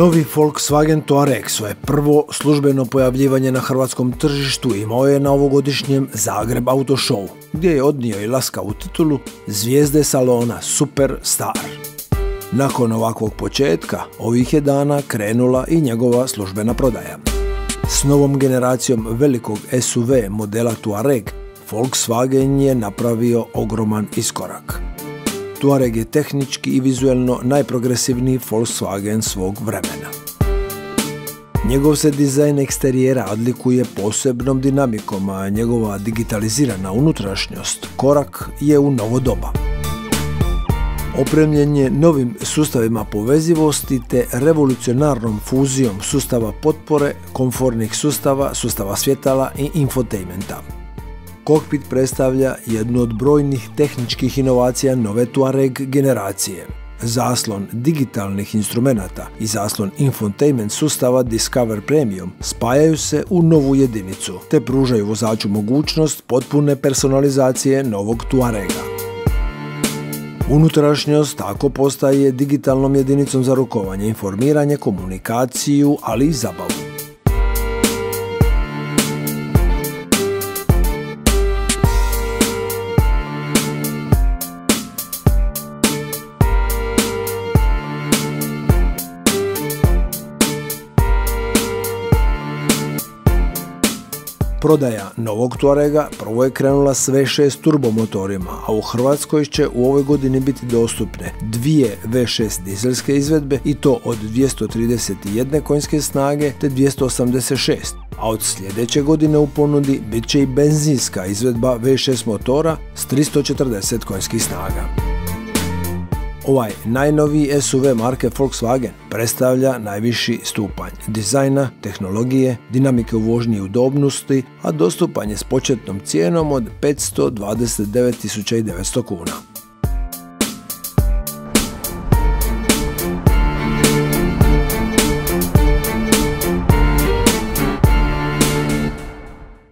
Novi Volkswagen Touareg svoje prvo službeno pojavljivanje na hrvatskom tržištu imao je na ovogodišnjem Zagreb Auto Show, gdje je odnio i laskavu titulu zvijezde salona Superstar. Nakon ovakvog početka, ovih je dana krenula i njegova službena prodaja. S novom generacijom velikog SUV modela Touareg, Volkswagen je napravio ogroman iskorak. Touareg je tehnički i vizuelno najprogresivniji Volkswagen svog vremena. Njegov se dizajn eksterijera odlikuje posebnom dinamikom, a njegova digitalizirana unutrašnjost korak je u novo doba. Opremljen je novim sustavima povezivosti te revolucionarnom fuzijom sustava potpore, komfortnih sustava, sustava svjetala i infotainmenta. Kokpit predstavlja jednu od brojnih tehničkih inovacija nove Touareg generacije. Zaslon digitalnih instrumenata i zaslon infotainment sustava Discover Premium spajaju se u novu jedinicu te pružaju vozaču mogućnost potpune personalizacije novog Touarega. Unutrašnjost tako postaje digitalnom jedinicom za rukovanje, informiranje, komunikaciju, ali i zabavu. Prodaja novog Touarega prvo je krenula s V6 turbomotorima, a u Hrvatskoj će u ovoj godini biti dostupne dvije V6 dizelske izvedbe i to od 231 konjske snage te 286, a od sljedeće godine u ponudi bit će i benzinska izvedba V6 motora s 340 konjskih snaga. Ovaj najnoviji SUV marke Volkswagen predstavlja najviši stupanj dizajna, tehnologije, dinamike u vožnji i udobnosti, a dostupan je s početnom cijenom od 529.900 kuna.